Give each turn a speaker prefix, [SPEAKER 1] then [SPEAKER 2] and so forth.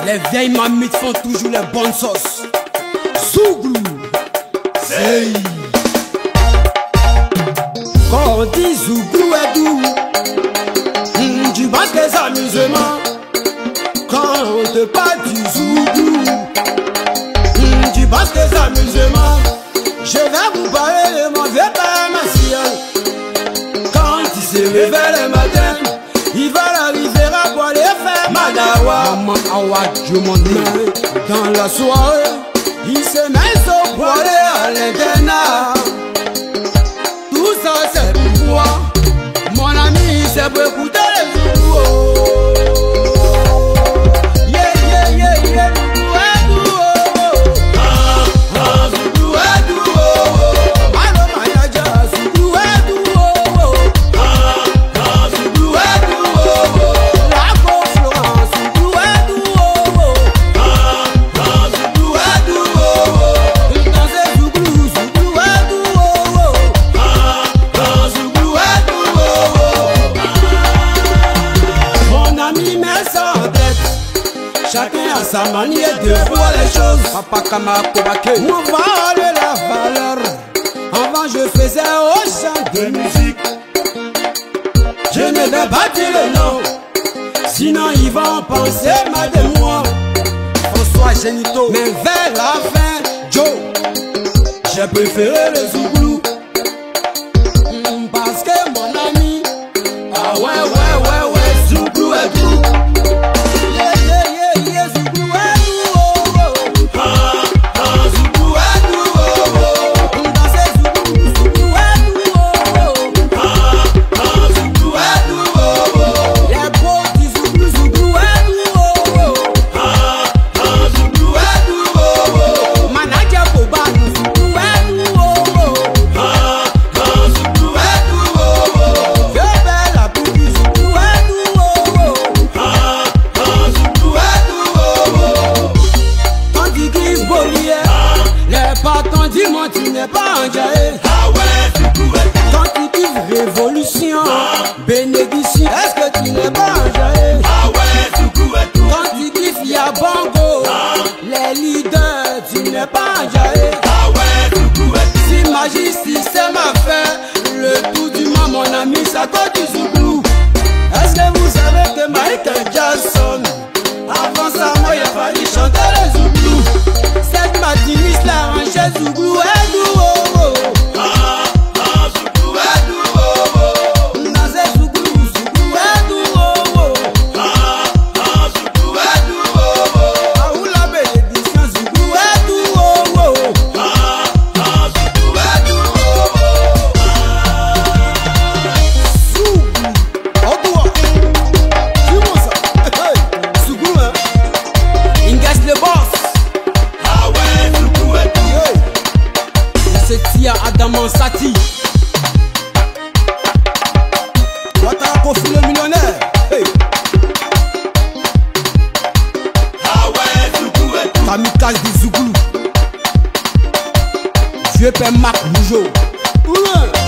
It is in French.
[SPEAKER 1] Les vieilles mamites font toujours les bonnes sauces. Zouglou, c'est. Quand on dit Zouglou est doux, tu penses que c'est amusement. Quand on te parle du Zouglou, tu penses que c'est amusement. Je vais vous parler de mon vieux père Maciel. Quand il se réveille le matin, il va la rivière pour aller faire Madawa. Maman Awa, je m'en dis. Dans la soirée, il se met au pour aller à l'internat. Tout ça c'est pour moi. Mon ami, c'est pour écouter les Zouglou. Chacun a sa manière de voir les choses. Papa Kamakobake, moi Varole La Valeur. Avant je faisais au chant de musique. Je ne vais pas dire le nom, sinon ils vont penser mal de moi. François Génito, mais vers la fin, Joe, j'ai préféré le Zouglou. Parce que mon ami, ah ouais, Zouglou est tout. Dis-moi, tu n'es pas un jaï.
[SPEAKER 2] Ah ouais, Zouglou est tout.
[SPEAKER 1] Quand tu dis révolution, bénédiction, est-ce que tu n'es pas un jaï?
[SPEAKER 2] Ah ouais, Zouglou est tout.
[SPEAKER 1] Quand tu dis Fia Bango, les leaders, tu n'es pas un jaï.
[SPEAKER 2] Ah ouais, Zouglou est tout.
[SPEAKER 1] Si magie système a fait le tout du monde, mon ami, ça cause du Zouglou. Est-ce que vous savez que Michael Jackson, avant ça, moi, il a fallu chanter le Zouglou. Cette matinée, la rangée Zouglou est doux.
[SPEAKER 2] Zouglou est tout.
[SPEAKER 1] Nazé Zouglou, Zouglou est doux.
[SPEAKER 2] Zouglou est tout.
[SPEAKER 1] Ah où la bénédiction, Zouglou est doux.
[SPEAKER 2] Zouglou est tout.
[SPEAKER 1] Zouglou, oh toi, dis-moi ça. Zouglou, hein, il gâche le boss.
[SPEAKER 2] Ah ouais, Zouglou est tout.
[SPEAKER 1] C'est Tia Adaman Sati. Ouattara Kofi le millionnaire. Hey.
[SPEAKER 2] Ah ouais, Zouglou est tout.
[SPEAKER 1] Kamikaze du Zouglou. Vieux père Marc Bougeot.